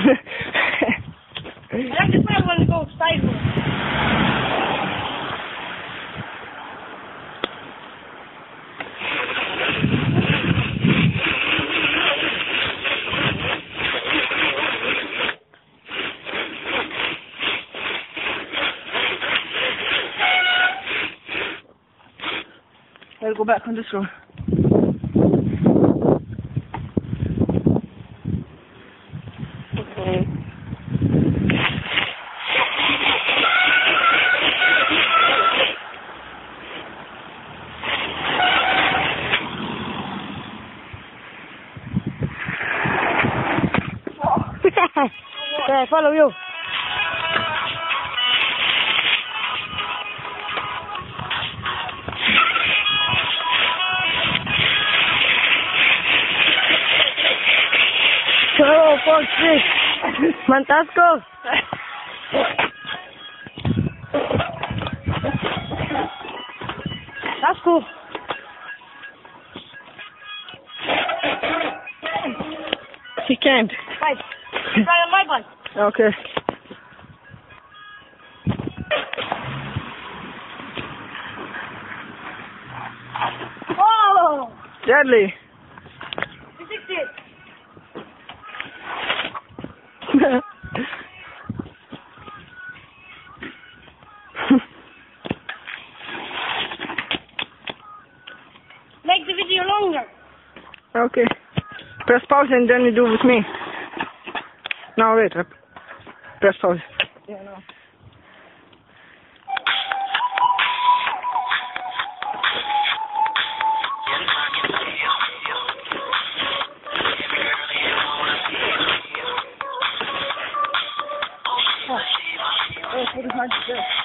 like the first one to go sideways. I'll go back on this road. Okay. Okay, follow you. Oh, fuck this. Fantasco. That's cool. He can't. Right. Try on my bike. Okay. Oh! Deadly. You fixed it. Make the video longer. Okay. Press pause and then you do with me. No, wait. Press pause. Yeah, no. Oh, it's pretty hard to do.